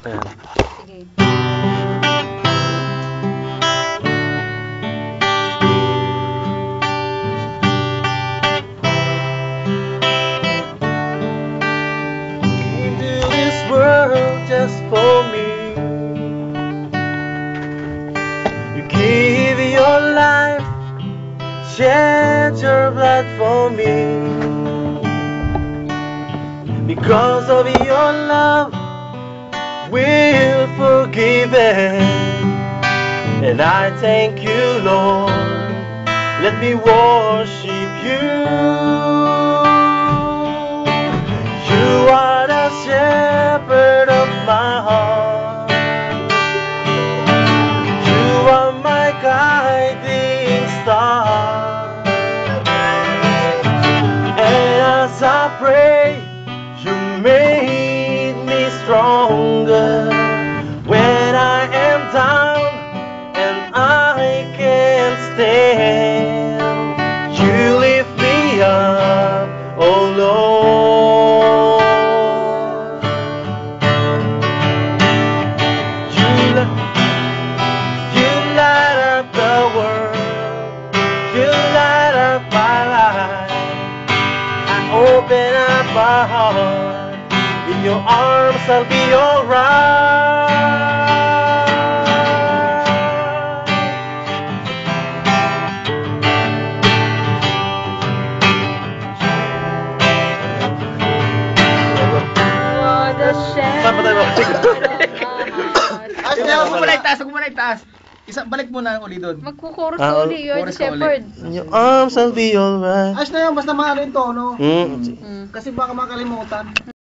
Ayan. Sige. Into this world just for me. You give your life, shed your blood for me. Because of your love, we're forgiven. And I thank you, Lord. Let me worship you. You are the shepherd of my heart. You are my guiding star. And as I pray, you made me stronger. When I am down and I can't stand, you lift me up, oh Lord. You light up the world. You light up my life. I open up my heart. In your arms I'll be alright. Saan pa tayo Huwag mo na itaas. Isa, balik mo na uli doon. Magkukuros Ah, uli. You're the chorus ka uli. shepherd. In your arms I'll be alright. Ayos na yun, basta maano yung tono. Mm. Kasi baka makalimutan.